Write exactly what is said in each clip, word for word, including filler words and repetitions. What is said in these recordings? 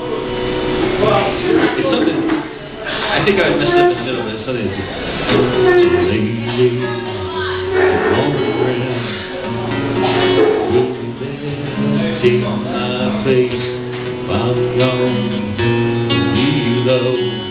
It's something. I think I messed up in the middle of it. Something. Lately, on my face, found on below,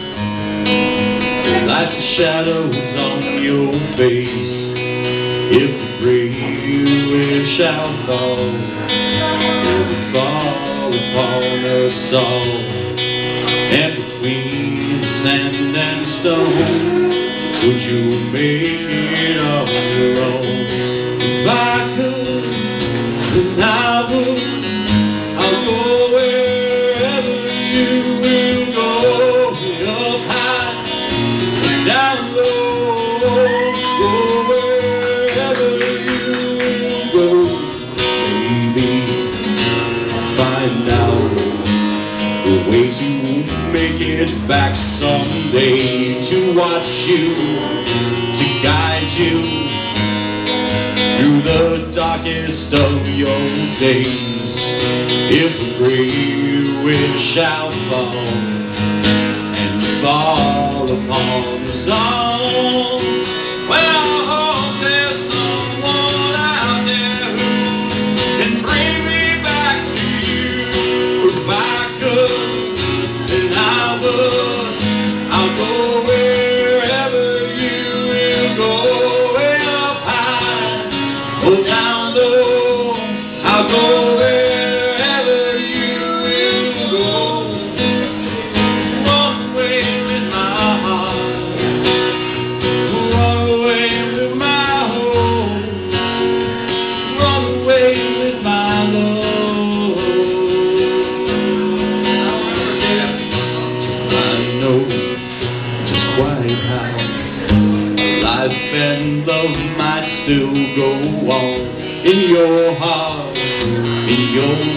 like the shadows on your face. If the gray shall fall, it will fall upon us all. And between sand and stone, would you make it on your own? If I could, then I would. I'll go wherever you will go. Up high, down low. Go wherever you will go. Maybe I'll find out the ways you won't make it back someday. To watch you, to guide you through the darkest of your days. If a gray wind shall fall and fall upon us all, well, I hope there's someone out there who can bring me back to you. If I could, then I would. I'll go wherever you will go. Way up high or down low, I'll go where. Life and love might still go on in your heart, in your